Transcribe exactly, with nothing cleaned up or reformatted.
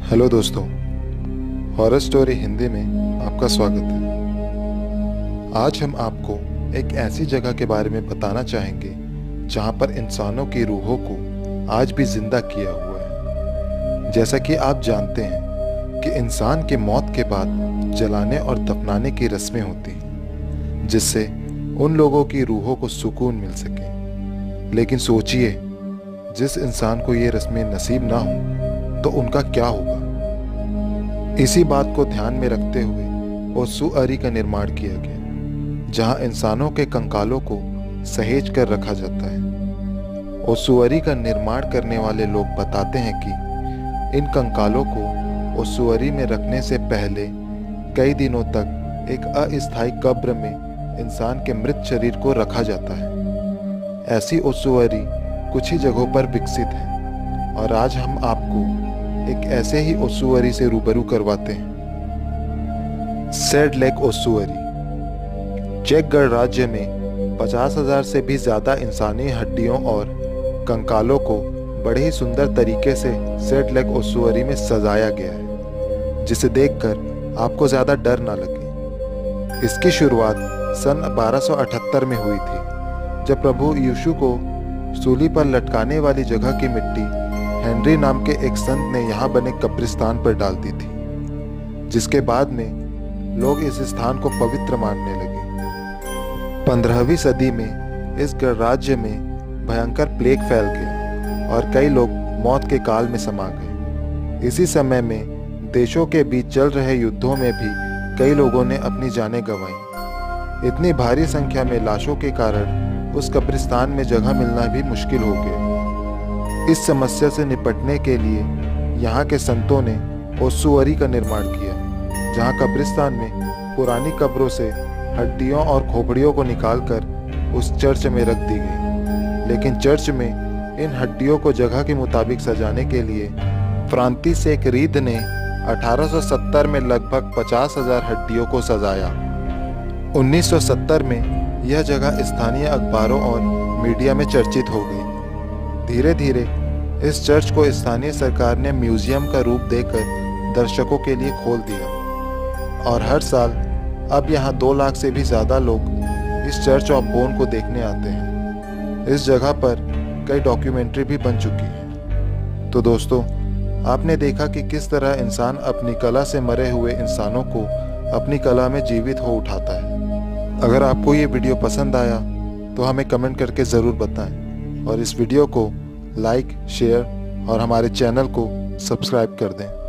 Hello दोस्तों, horror story Hindi में आपका स्वागत है। आज हम आपको एक ऐसी जगह के बारे में बताना चाहेंगे जहां पर इंसानों की रूहों को आज भी जिंदा किया हुआ है। जैसा कि आप जानते हैं कि इंसान के मौत के बाद जलाने और दफनाने की रस्में होती हैं, जिससे उन लोगों की रूहों को सुकून मिल सके। लेकिन सोचिए, जिस इंसान को ये रस्में नसीब ना हो तो उनका क्या होगा। इसी बात को ध्यान में रखते हुए ओसुअरी का निर्माण किया गया, जहां इंसानों के कंकालों को सहेज कर रखा जाता है। ओसुअरी का निर्माण करने वाले लोग बताते हैं कि इन कंकालों को ओसुअरी में रखने से पहले कई दिनों तक एक अस्थायी कब्र में इंसान के मृत शरीर को रखा जाता है। ऐसी ओसुअरी कुछ ही जगहों पर विकसित है और आज हम आपको एक ऐसे ही ओसुअरी से रूबरू करवाते हैं। सैड लेक ओसुअरी चेक गणराज्य में पचास हजार से भी ज्यादा इंसानी हड्डियों और कंकालों को बड़े ही सुंदर तरीके से सैड लेक ओसुअरी में सजाया गया है, जिसे देखकर आपको ज्यादा डर ना लगे। इसकी शुरुआत सन बारह सौ अठहत्तर में हुई थी, जब प्रभु यीशु को सूली पर लटकाने वाली जगह की मिट्टी हेनरी नाम के एक संत ने यहाँ बने कब्रिस्तान पर डाल दी थी, जिसके बाद में लोग इस स्थान को पवित्र मानने लगे। पंद्रहवीं सदी में इस गणराज्य में भयंकर प्लेग फैल गया और कई लोग मौत के काल में समा गए। इसी समय में देशों के बीच चल रहे युद्धों में भी कई लोगों ने अपनी जानें गंवाई। इतनी भारी संख्या में लाशों के कारण उस कब्रिस्तान में जगह मिलना भी मुश्किल हो गया। इस समस्या से निपटने के लिए यहाँ के संतों ने ओसुअरी का निर्माण किया, जहाँ कब्रिस्तान में पुरानी कब्रों से हड्डियों और खोपड़ियों को निकालकर उस चर्च में रख दी गई। लेकिन चर्च में इन हड्डियों को जगह के मुताबिक सजाने के लिए फ्रांसिस एक रीद ने अठारह सौ सत्तर में लगभग पचास हजार हड्डियों को सजाया। उन्नीस सौ सत्तर में यह जगह स्थानीय अखबारों और मीडिया में चर्चित हो गई। धीरे धीरे इस चर्च को स्थानीय सरकार ने म्यूजियम का रूप देकर दर्शकों के लिए खोल दिया और हर साल अब यहाँ दो लाख से भी ज़्यादा लोग इस चर्च ऑफ बोन को देखने आते हैं। इस जगह पर कई डॉक्यूमेंट्री भी बन चुकी है। तो दोस्तों, आपने देखा कि किस तरह इंसान अपनी कला से मरे हुए इंसानों को अपनी कला में जीवित हो उठाता है। अगर आपको ये वीडियो पसंद आया तो हमें कमेंट करके ज़रूर बताएं और इस वीडियो को लाइक, शेयर और हमारे चैनल को सब्सक्राइब कर दें।